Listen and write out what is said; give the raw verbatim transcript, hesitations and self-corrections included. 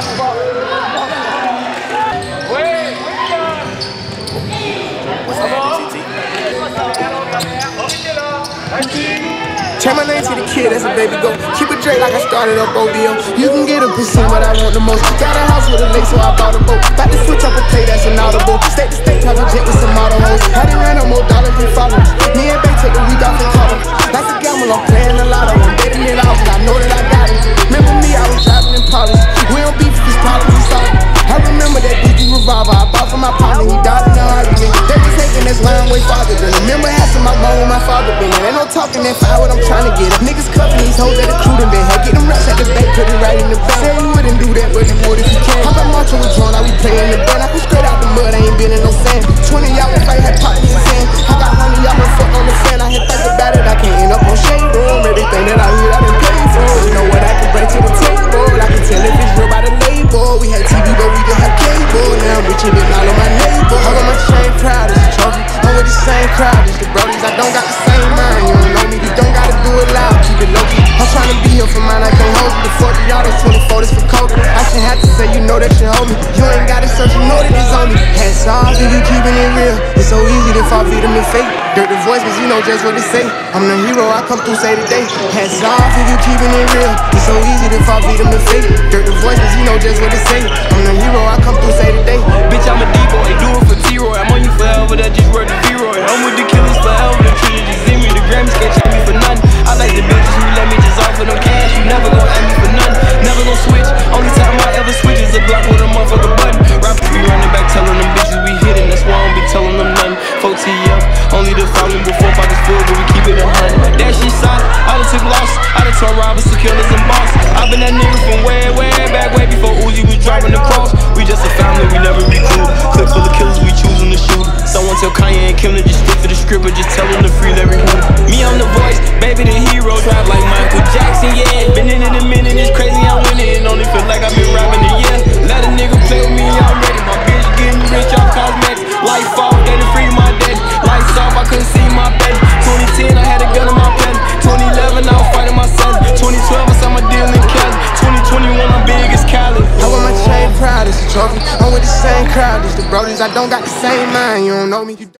Change my name to the kid, that's a baby go. Keep it straight like I started up O V O. You can get a percent, but I want the most. Got a house with a lake, so I bought a boat. About to switch up a play, that's an audible. State to state, private jet with some model hoes. Had to run up more dollars than followers. Me and Bay take the week off and call them. That's a gamble, I'm playing a lot of them. Betting it off, I know that I got it. Remember me, I was driving in Pollers. We don't beef, these problems we solve. I remember that D D revolver I bought for my partner, he died in the argument. They was taking this line way farther than. Remember asking my mom where my father been. Ain't no talking that fire, what I'm trying to get. Niggas cuffing these hoes that the crew done been. Had get them rats at the bank, put it right in the bank. Said you wouldn't do that, but you would if you can. How about marching with John, I be playing the band. I come straight out the mud, I ain't been in no sand. Twenty y'all if I had popped in his hand. I got honey, y'all been fuck on the fan. I had think about it, I can't end up on shade room. Everything that I hear, I been paying for. You know what I can bring to the table. I can tell if it's real by the label. We had T V, but we didn't have cable. Now I'm rich and been all on my neighbor. I got my chain proud as a trophy. I'm with the same crowd as the brodies. I don't got the same mind. You don't know me, you don't gotta do it loud. Keep it low key. I'm trying to be here for mine, I can't hold you. The forty y'all, those twenty-four, this for Kobe. I should have to say, you know that you hold me. You ain't got it, search, you know that it's on me. Hats off if you keeping it real. It's so easy to fall victim in fate. Dirt the voice, cause you know just what to say. I'm the hero, I come through say today. Hats off if you keeping it real. It's so easy to fall victim in fate. Dirt the voice, cause you know just what to say. I'm the hero, I come through say today. Bitch, I'm a D-boy, do it for T-Roy. I'm on you forever, that just word to B-Roy. I'm with the killers forever, the killers just see me. The Grammys can't check me for nothing. I like the bitches who let me just offer them cash. You never gon' ask me for nothing, never gon' switch. Only time I ever switch is a block with a motherfucker button. Rappers be running back, telling them bitches we hitting. That's why I don't be telling them nothing. four T F, only the fountain before pockets full, but we keep it a hundred. That shit solid, I done took loss. I done turned robbers to killers and boss. I been that nigga from way, way back, way before Uzi was driving the cross. We just a family, we never recruit. Clip full of killers, we choosing to shoot. Someone tell Kanye and Kim to just stick to the script, or just tell them to free every hood. Me, I'm the voice, baby, the hero. Drive like Michael Jackson, yeah. Been in it a minute, it's crazy, I'm winning. It only feel like I've been robbing a year. Let a nigga play with me, I'm ready. My bitch getting rich off cosmetics. Life off, they done free my debt. Lights off, I couldn't see my bed. twenty ten, I had a gun in my pen. twenty eleven, I was fighting my son. twenty twelve, I saw my deal in Cali. twenty twenty-one, I'm big as Cali. I wear my chain proud as a trophy. I'm with the same crowd as the brodies. I don't got the same mind, you don't know me. You